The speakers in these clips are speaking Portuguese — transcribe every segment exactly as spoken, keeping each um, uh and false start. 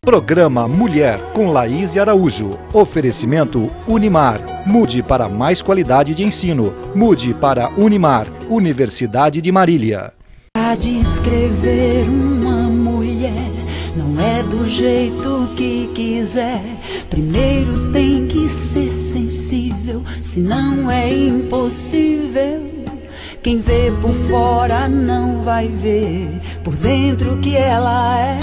Programa Mulher com Laís Araújo. Oferecimento Unimar. Mude para mais qualidade de ensino. Mude para Unimar, Universidade de Marília. A descrever uma mulher não é do jeito que quiser. Primeiro tem que ser sensível, senão é impossível. Quem vê por fora não vai ver por dentro que ela é.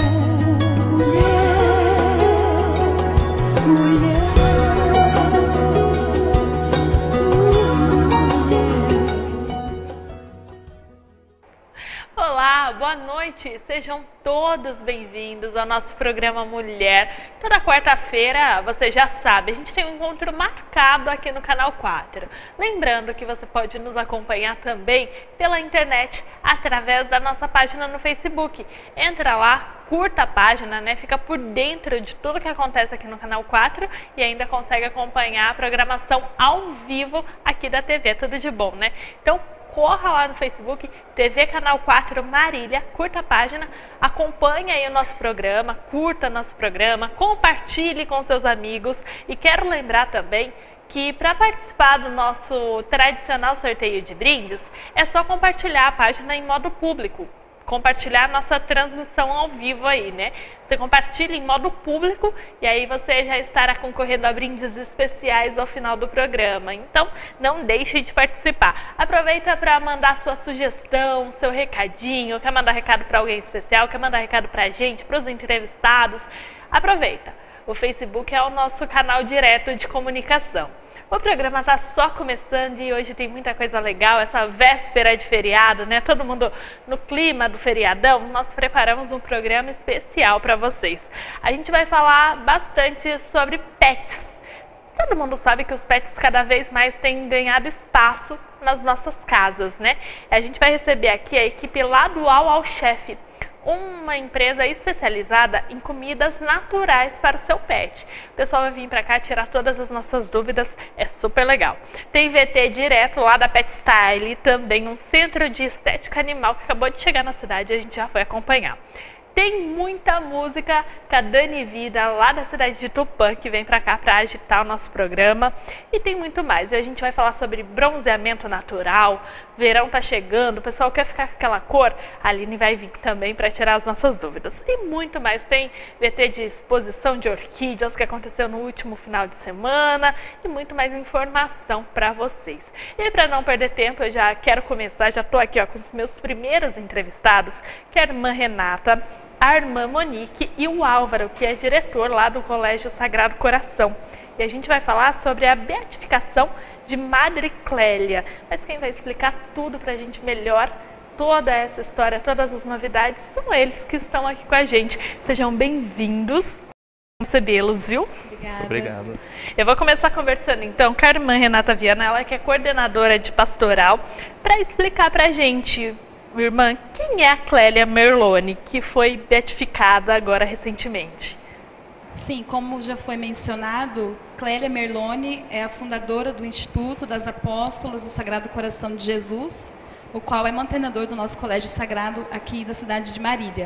Olá, boa noite, sejam todos bem-vindos ao nosso programa Mulher. Toda quarta-feira, você já sabe, a gente tem um encontro marcado aqui no Canal quatro. Lembrando que você pode nos acompanhar também pela internet, através da nossa página no Facebook. Entra lá, curta a página, né? Fica por dentro de tudo que acontece aqui no Canal quatro e ainda consegue acompanhar a programação ao vivo aqui da T V, tudo de bom, né? Então, corra lá no Facebook, T V Canal quatro Marília, curta a página, acompanhe aí o nosso programa, curta nosso programa, compartilhe com seus amigos. E quero lembrar também que para participar do nosso tradicional sorteio de brindes, é só compartilhar a página em modo público. Compartilhar a nossa transmissão ao vivo aí, né? Você compartilha em modo público e aí você já estará concorrendo a brindes especiais ao final do programa. Então, não deixe de participar. Aproveita para mandar sua sugestão, seu recadinho, quer mandar recado para alguém especial, quer mandar recado para a gente, para os entrevistados. Aproveita. O Facebook é o nosso canal direto de comunicação. O programa está só começando e hoje tem muita coisa legal, essa véspera de feriado, né? Todo mundo no clima do feriadão, nós preparamos um programa especial para vocês. A gente vai falar bastante sobre pets. Todo mundo sabe que os pets cada vez mais têm ganhado espaço nas nossas casas, né? A gente vai receber aqui a equipe lá do Au Au Chef, uma empresa especializada em comidas naturais para o seu pet. O pessoal vai vir para cá tirar todas as nossas dúvidas, é super legal. Tem V T direto lá da Pet Style, também um centro de estética animal que acabou de chegar na cidade e a gente já foi acompanhar. Tem muita música com a Dani Vida, lá da cidade de Tupã, que vem pra cá pra agitar o nosso programa. E tem muito mais. E a gente vai falar sobre bronzeamento natural, verão tá chegando, o pessoal quer ficar com aquela cor, a Aline vai vir também para tirar as nossas dúvidas. E muito mais. Tem V T de exposição de orquídeas que aconteceu no último final de semana e muito mais informação para vocês. E para não perder tempo, eu já quero começar, já tô aqui ó, com os meus primeiros entrevistados, que é a irmã Renata, a irmã Monique e o Álvaro, que é diretor lá do Colégio Sagrado Coração. E a gente vai falar sobre a beatificação de Madre Clélia. Mas quem vai explicar tudo para a gente melhor, toda essa história, todas as novidades, são eles que estão aqui com a gente. Sejam bem-vindos. Recebê-los, viu? Obrigada. Obrigado. Eu vou começar conversando então com a irmã Renata Viana, ela que é coordenadora de pastoral, para explicar para a gente, irmã, quem é a Clélia Merloni, que foi beatificada agora recentemente? Sim, como já foi mencionado, Clélia Merloni é a fundadora do Instituto das Apóstolas do Sagrado Coração de Jesus, o qual é mantenedor do nosso Colégio Sagrado aqui da cidade de Marília.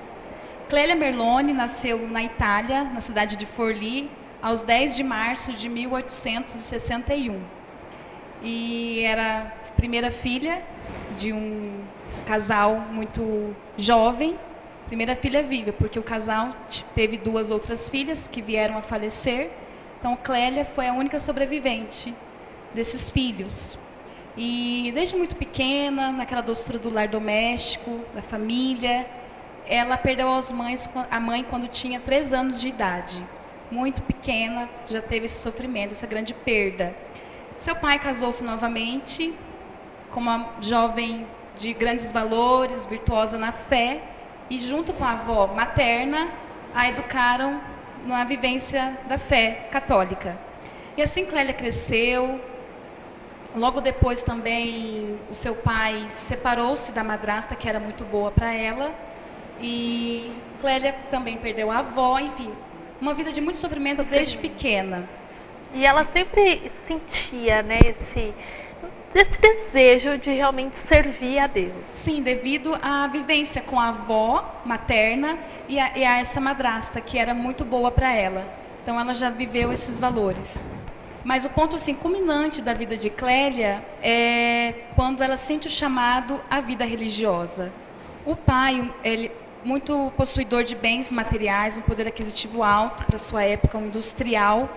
Clélia Merloni nasceu na Itália, na cidade de Forlì, aos dez de março de mil oitocentos e sessenta e um. E era a primeira filha de um casal muito jovem, primeira filha viva, porque o casal teve duas outras filhas que vieram a falecer. Então, Clélia foi a única sobrevivente desses filhos. E desde muito pequena, naquela doçura do lar doméstico, da família, ela perdeu as mães, a mãe quando tinha três anos de idade. Muito pequena, já teve esse sofrimento, essa grande perda. Seu pai casou-se novamente com uma jovem de grandes valores, virtuosa na fé, e junto com a avó materna, a educaram na vivência da fé católica. E assim Clélia cresceu. Logo depois também o seu pai separou-se da madrasta, que era muito boa para ela, e Clélia também perdeu a avó, enfim, uma vida de muito sofrimento desde pequena. E ela sempre sentia, né, esse desse desejo de realmente servir a Deus. Sim, devido à vivência com a avó materna e a, e a essa madrasta, que era muito boa para ela. Então ela já viveu esses valores. Mas o ponto assim, culminante da vida de Clélia é quando ela sente o chamado à vida religiosa. O pai, ele muito possuidor de bens materiais, um poder aquisitivo alto para sua época, um industrial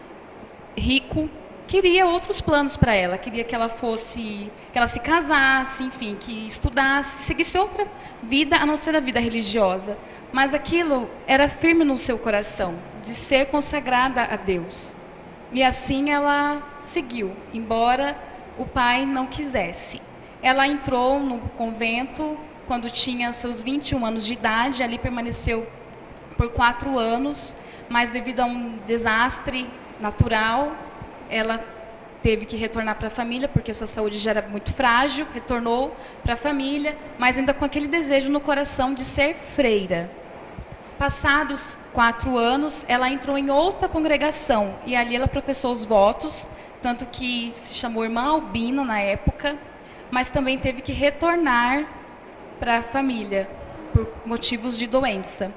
rico, queria outros planos para ela, queria que ela fosse, que ela se casasse, enfim, que estudasse, seguisse outra vida a não ser a vida religiosa. Mas aquilo era firme no seu coração, de ser consagrada a Deus. E assim ela seguiu, embora o pai não quisesse. Ela entrou no convento quando tinha seus vinte e um anos de idade, ali permaneceu por quatro anos, mas devido a um desastre natural, ela teve que retornar para a família, porque sua saúde já era muito frágil, retornou para a família, mas ainda com aquele desejo no coração de ser freira. Passados quatro anos, ela entrou em outra congregação, e ali ela professou os votos, tanto que se chamou Irmã Albina na época, mas também teve que retornar para a família, por motivos de doença.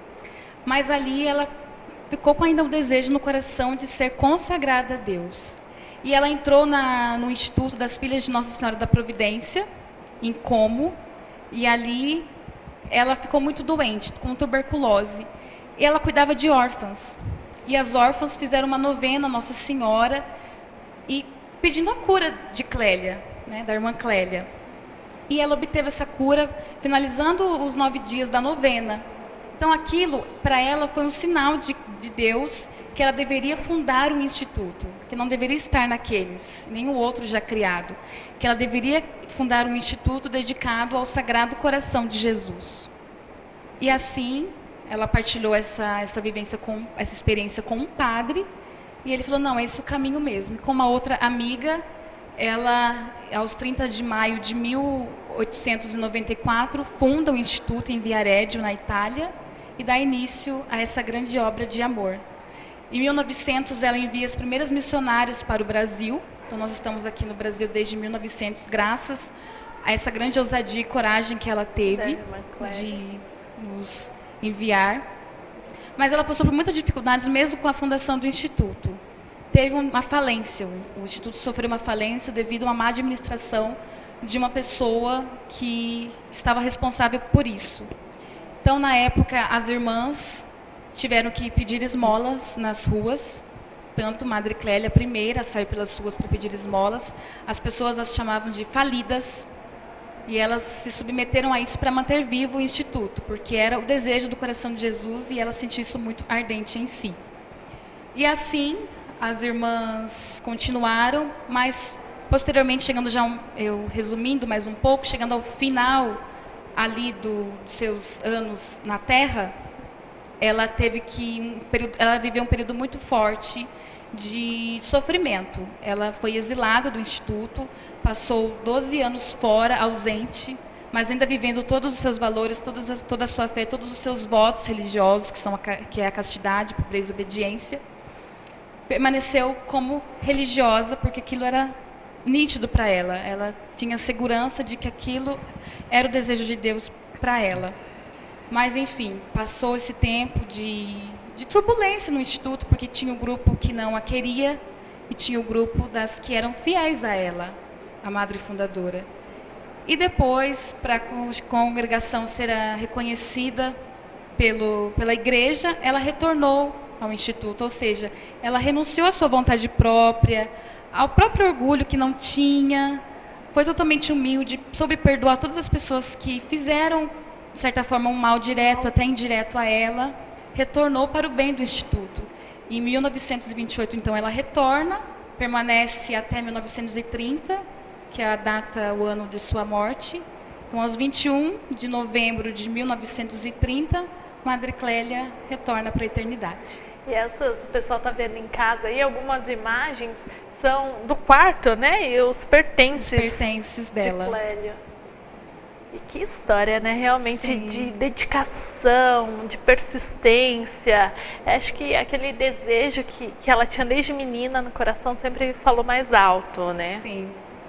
Mas ali ela ficou com ainda o desejo no coração de ser consagrada a Deus. E ela entrou na, no Instituto das Filhas de Nossa Senhora da Providência, em Como, e ali ela ficou muito doente, com tuberculose. E ela cuidava de órfãs. E as órfãs fizeram uma novena a Nossa Senhora, e pedindo a cura de Clélia, né, da irmã Clélia. E ela obteve essa cura, finalizando os nove dias da novena. Então aquilo, para ela, foi um sinal de, de Deus, que ela deveria fundar um instituto, que não deveria estar naqueles, nenhum outro já criado, que ela deveria fundar um instituto dedicado ao Sagrado Coração de Jesus. E assim, ela partilhou essa, essa vivência, com, essa experiência com um padre, e ele falou, não, é esse o caminho mesmo. E com uma outra amiga, ela, aos trinta de maio de mil oitocentos e noventa e quatro, funda um instituto em Viareggio, na Itália, e dá início a essa grande obra de amor. Em mil e novecentos, ela envia as primeiras missionárias para o Brasil. Então, nós estamos aqui no Brasil desde mil e novecentos, graças a essa grande ousadia e coragem que ela teve de nos enviar. Mas ela passou por muitas dificuldades, mesmo com a fundação do Instituto. Teve uma falência, o Instituto sofreu uma falência devido a uma má administração de uma pessoa que estava responsável por isso. Então, na época, as irmãs tiveram que pedir esmolas nas ruas, tanto Madre Clélia, a primeira a sair pelas ruas para pedir esmolas, as pessoas as chamavam de falidas, e elas se submeteram a isso para manter vivo o Instituto, porque era o desejo do coração de Jesus e ela sentia isso muito ardente em si. E assim, as irmãs continuaram, mas posteriormente, chegando já, um, eu resumindo mais um pouco, chegando ao final ali do, dos seus anos na Terra, ela teve que um período, ela viveu um período muito forte de sofrimento. Ela foi exilada do Instituto, passou doze anos fora, ausente, mas ainda vivendo todos os seus valores, todos, toda a sua fé, todos os seus votos religiosos, que, são a, que é a castidade, pobreza e obediência. Permaneceu como religiosa, porque aquilo era nítido para ela. Ela tinha segurança de que aquilo era o desejo de Deus para ela. Mas, enfim, passou esse tempo de, de turbulência no Instituto, porque tinha um grupo que não a queria e tinha o grupo das que eram fiéis a ela, a madre fundadora. E depois, para a congregação ser reconhecida pelo, pela igreja, ela retornou ao Instituto, ou seja, ela renunciou à sua vontade própria, ao próprio orgulho que não tinha, foi totalmente humilde, soube perdoar todas as pessoas que fizeram, de certa forma, um mal direto, até indireto a ela, retornou para o bem do Instituto. Em mil novecentos e vinte e oito, então, ela retorna, permanece até mil novecentos e trinta, que é a data, o ano de sua morte. Então, aos vinte e um de novembro de mil novecentos e trinta, Madre Clélia retorna para a eternidade. E essas, o pessoal está vendo em casa aí, algumas imagens são do quarto, né? E os pertences, os pertences dela. De Clélia. E que história, né? Realmente Sim. De dedicação, de persistência. Acho que aquele desejo que, que ela tinha desde menina no coração sempre falou mais alto, né? Sim.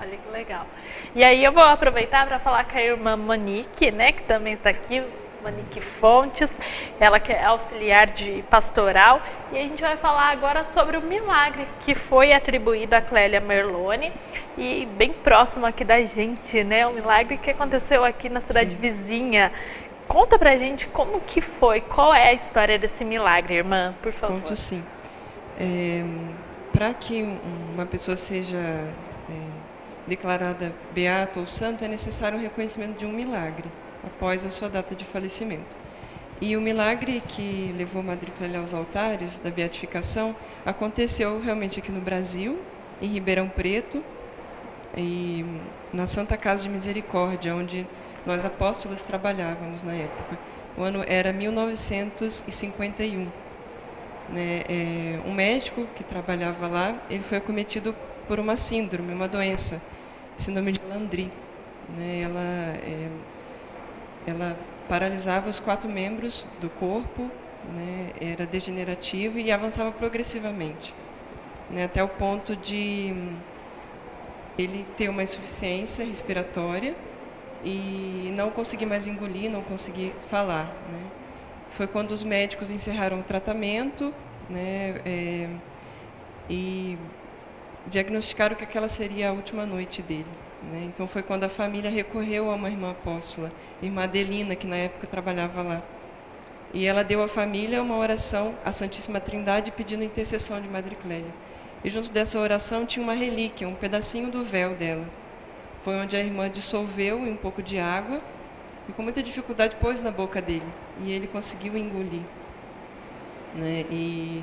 Olha que legal. E aí eu vou aproveitar para falar com a irmã Monique, né, que também está aqui, Monique Fontes, ela que é auxiliar de pastoral, e a gente vai falar agora sobre o milagre que foi atribuído a Clélia Merloni, e bem próximo aqui da gente, né, o milagre que aconteceu aqui na cidade Sim. vizinha. Conta pra gente como que foi, qual é a história desse milagre, irmã, por favor. Conto sim. É, para que uma pessoa seja é, declarada beata ou santa, é necessário o reconhecimento de um milagre após a sua data de falecimento. E o milagre que levou Madre Clélia aos altares da beatificação aconteceu realmente aqui no Brasil, em Ribeirão Preto, e na Santa Casa de Misericórdia, onde nós apóstolos trabalhávamos na época. O ano era mil novecentos e cinquenta e um. Né? É, um médico que trabalhava lá, ele foi acometido por uma síndrome, uma doença, síndrome de Landry. Né? Ela, é, ela paralisava os quatro membros do corpo, né? Era degenerativa e avançava progressivamente, né? Até o ponto de ele ter uma insuficiência respiratória e não conseguir mais engolir, não conseguir falar. Né? Foi quando os médicos encerraram o tratamento, né, é, e diagnosticaram que aquela seria a última noite dele. Né? Então foi quando a família recorreu a uma irmã apóstola, irmã Adelina, que na época trabalhava lá. E ela deu à família uma oração à Santíssima Trindade pedindo a intercessão de Madre Clélia. E junto dessa oração tinha uma relíquia, um pedacinho do véu dela. Foi onde a irmã dissolveu em um pouco de água e com muita dificuldade pôs na boca dele. E ele conseguiu engolir. Né? E,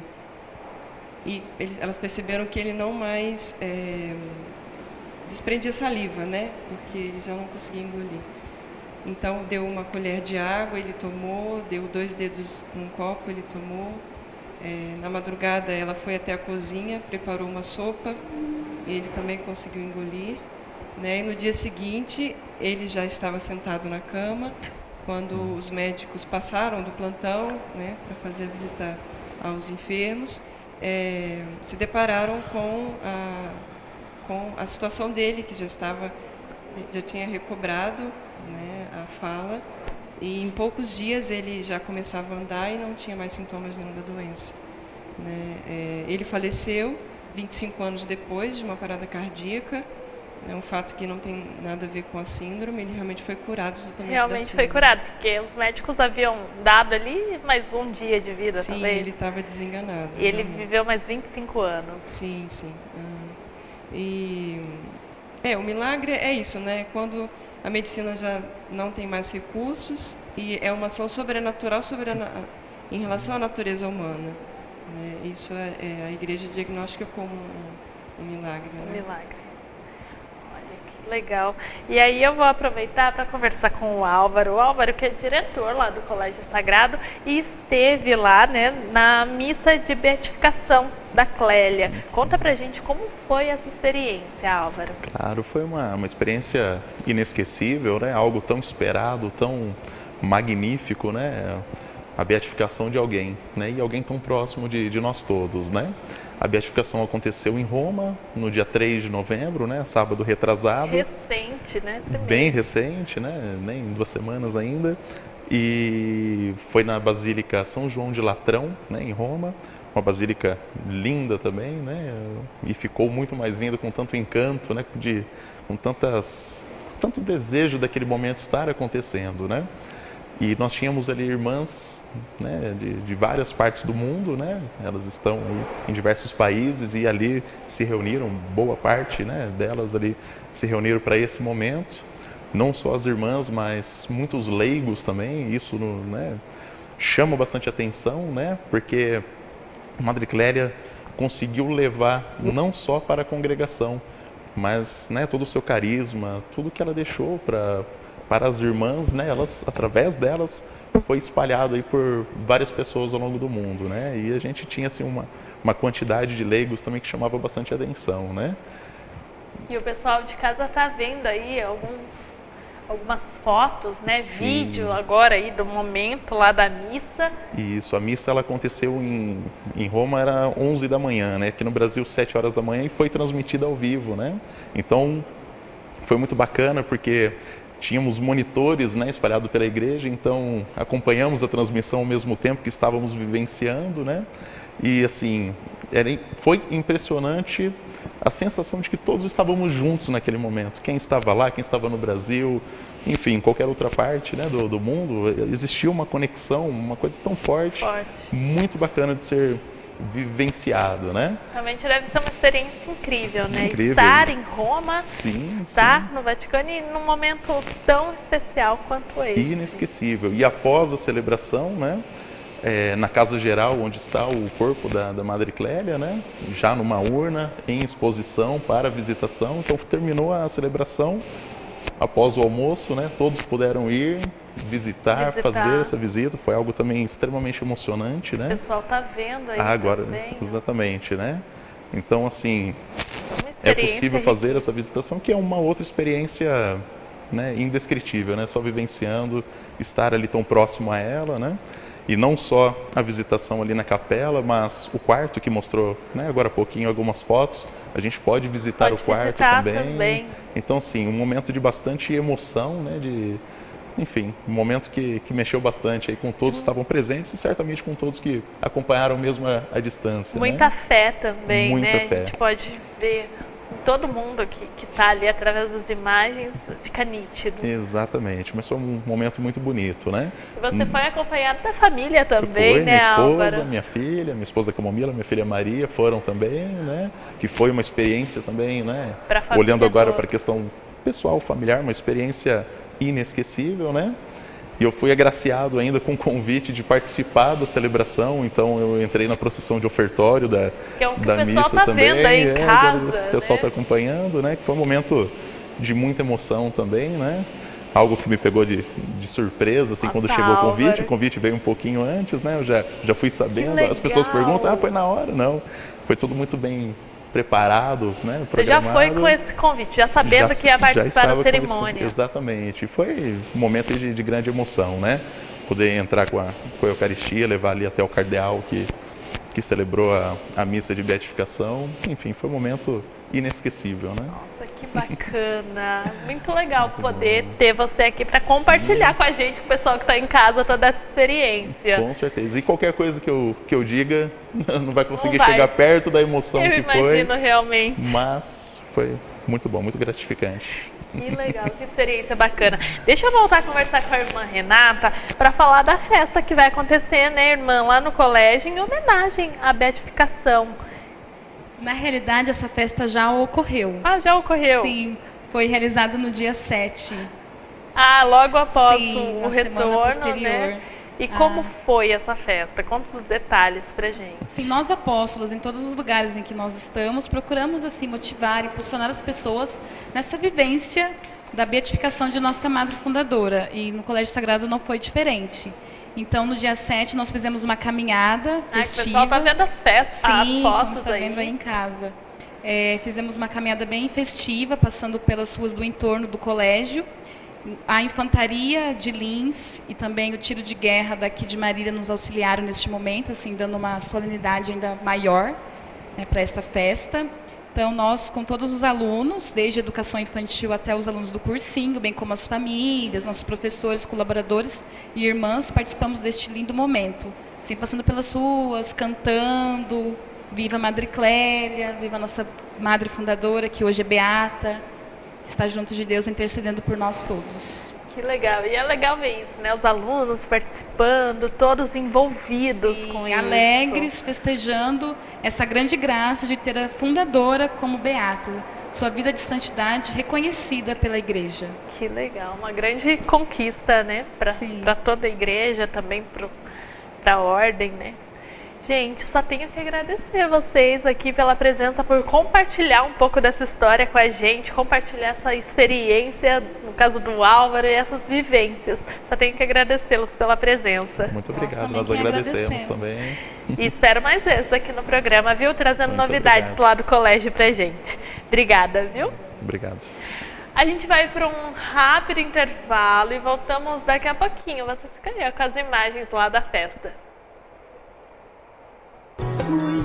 e eles, elas perceberam que ele não mais é, desprendia saliva, né? Porque ele já não conseguia engolir. Então deu uma colher de água, ele tomou, deu dois dedos num copo, ele tomou. É, na madrugada ela foi até a cozinha, preparou uma sopa, e ele também conseguiu engolir. Né? E no dia seguinte, ele já estava sentado na cama, quando os médicos passaram do plantão, né, para fazer a visita aos enfermos, é, se depararam com a, com a situação dele, que já estava, já tinha recobrado, né, a fala, e em poucos dias ele já começava a andar e não tinha mais sintomas nenhum da doença. Né? É, ele faleceu vinte e cinco anos depois de uma parada cardíaca. É um fato que não tem nada a ver com a síndrome, ele realmente foi curado totalmente Realmente da síndrome. foi curado, porque os médicos haviam dado ali mais um dia de vida, sim, talvez. Sim, ele estava desenganado. E ele realmente. viveu mais vinte e cinco anos. Sim, sim. Uhum. E é, o milagre é isso, né? Quando a medicina já não tem mais recursos e é uma ação sobrenatural sobre a, em relação à natureza humana. Né? Isso é, é a igreja diagnostica como um, um milagre. Né? Um milagre. Legal. E aí eu vou aproveitar para conversar com o Álvaro. O Álvaro, que é diretor lá do Colégio Sagrado e esteve lá, né, na missa de beatificação da Clélia. Conta pra gente como foi essa experiência, Álvaro. Claro, foi uma, uma experiência inesquecível, né? Algo tão esperado, tão magnífico, né? A beatificação de alguém, né? E alguém tão próximo de, de nós todos, né? A beatificação aconteceu em Roma, no dia três de novembro, né, sábado retrasado. Recente, né? Bem recente, né, nem duas semanas ainda. E foi na Basílica São João de Latrão, né, em Roma. Uma basílica linda também, né, e ficou muito mais linda, com tanto encanto, né, de, com tantas, tanto desejo daquele momento estar acontecendo, né. E nós tínhamos ali irmãs, né, de, de várias partes do mundo, né, elas estão em diversos países e ali se reuniram, boa parte, né, delas ali se reuniram para esse momento, não só as irmãs, mas muitos leigos também, isso, né, chama bastante atenção, né, porque Madre Clélia conseguiu levar não só para a congregação, mas, né, todo o seu carisma, tudo que ela deixou para para as irmãs, né, elas, através delas, foi espalhado aí por várias pessoas ao longo do mundo, né, e a gente tinha assim uma, uma quantidade de leigos também que chamava bastante atenção, né. E o pessoal de casa está vendo aí alguns, algumas fotos, né, Sim. vídeo agora aí do momento lá da missa. Isso, a missa ela aconteceu em, em Roma, era onze da manhã, né, aqui no Brasil sete horas da manhã e foi transmitida ao vivo, né, então foi muito bacana porque tínhamos monitores, né, espalhados pela igreja, então acompanhamos a transmissão ao mesmo tempo que estávamos vivenciando, né? E assim, era, foi impressionante a sensação de que todos estávamos juntos naquele momento. Quem estava lá, quem estava no Brasil, enfim, qualquer outra parte, né, do, do mundo, existia uma conexão, uma coisa tão forte, Forte. muito bacana de ser vivenciado, né? Realmente deve ser uma experiência incrível, né? Incrível. Estar em Roma, Sim, estar sim. no Vaticano e num momento tão especial quanto esse. Inesquecível. E após a celebração, né, é, na casa geral onde está o corpo da, da Madre Clélia, né, já numa urna em exposição para visitação. Então terminou a celebração, após o almoço, né, todos puderam ir visitar, Visitar. fazer essa visita. Foi algo também extremamente emocionante, né? O pessoal tá vendo aí Ah, agora, também. exatamente, né? Então, assim, Uma é experiência possível fazer essa visitação, que é uma outra experiência, né, indescritível, né? Só vivenciando, estar ali tão próximo a ela, né? E não só a visitação ali na capela, mas o quarto que mostrou, né, agora há pouquinho algumas fotos. A gente pode visitar Pode o quarto visitar também. também. Então, assim, um momento de bastante emoção, né? De, enfim, um momento que, que mexeu bastante aí com todos que estavam presentes e certamente com todos que acompanharam mesmo a, a distância. Muita né? fé também, Muita né? fé. A gente pode ver todo mundo que que está ali através das imagens, fica nítido. Exatamente, mas foi um momento muito bonito, né? E você foi acompanhado da família também, Foi, né, minha esposa, Álvaro? minha filha, minha esposa Camomila, minha filha Maria foram também, né? Que foi uma experiência também, né? Pra família Olhando agora toda. para a questão pessoal, familiar, uma experiência inesquecível, né? E eu fui agraciado ainda com o convite de participar da celebração, então eu entrei na procissão de ofertório da, Que é o que da o pessoal missa tá também. vendo aí em é, casa, o pessoal está né? acompanhando, né? Que foi um momento de muita emoção também, né? Algo que me pegou de, de surpresa, assim, Nossa, quando chegou o convite. Álvaro. O convite veio um pouquinho antes, né? Eu já, já fui sabendo. legal. As pessoas perguntam, ah, foi na hora? Não. Foi tudo muito bem preparado, né? Você já Programado. foi com esse convite, já sabendo Já- que ia já participar estava da com esse cerimônia. convite, exatamente. Foi um momento de, de grande emoção, né? Poder entrar com a, com a Eucaristia, levar ali até o cardeal que, que celebrou a, a missa de beatificação. Enfim, foi um momento inesquecível, né? Nossa, que bacana. Muito legal poder ter você aqui para compartilhar com a gente, com o pessoal que está em casa, toda essa experiência. Com certeza. E qualquer coisa que eu, que eu diga, não vai conseguir Não vai. chegar perto da emoção Eu que foi. imagino realmente. Mas foi muito bom, muito gratificante. Que legal, que experiência bacana. Deixa eu voltar a conversar com a irmã Renata para falar da festa que vai acontecer, né, irmã, lá no colégio, em homenagem à beatificação. Na realidade, essa festa já ocorreu. Ah, já ocorreu? Sim, foi realizado no dia sete. Ah, logo após Sim, o na semana retorno, posterior. né? E como Ah. foi essa festa? Conta os detalhes pra gente. Sim, nós apóstolos, em todos os lugares em que nós estamos, procuramos assim motivar e impulsionar as pessoas nessa vivência da beatificação de nossa Madre Fundadora. E no Colégio Sagrado não foi diferente. Então, no dia sete, nós fizemos uma caminhada Ah, o festiva. pessoal tá vendo as festas, Sim, as como fotos está aí. vendo aí em casa. É, fizemos uma caminhada bem festiva, passando pelas ruas do entorno do colégio. A infantaria de Lins e também o tiro de guerra daqui de Marília nos auxiliaram neste momento, assim, dando uma solenidade ainda maior, né, para esta festa. Então, nós, com todos os alunos, desde a educação infantil até os alunos do cursinho, bem como as famílias, nossos professores, colaboradores e irmãs, participamos deste lindo momento. Assim, passando pelas ruas, cantando, viva Madre Clélia, viva a nossa Madre Fundadora, que hoje é beata, está junto de Deus intercedendo por nós todos. Que legal. E é legal ver isso, né? Os alunos participando, todos envolvidos Sim, com isso. alegres, festejando essa grande graça de ter a fundadora como beata, sua vida de santidade reconhecida pela igreja. Que legal. Uma grande conquista, né? Sim. Para toda a igreja, também para a ordem, né? Gente, só tenho que agradecer a vocês aqui pela presença, por compartilhar um pouco dessa história com a gente, compartilhar essa experiência, no caso do Álvaro, e essas vivências. Só tenho que agradecê-los pela presença. Muito Nós obrigado, também nós que agradecemos agradecemos. também. E espero mais vezes aqui no programa, viu? Trazendo Muito novidades obrigado. lá do colégio pra gente. Obrigada, viu? Obrigado. A gente vai para um rápido intervalo e voltamos daqui a pouquinho. Vocês ficam aí com as imagens lá da festa. Mulher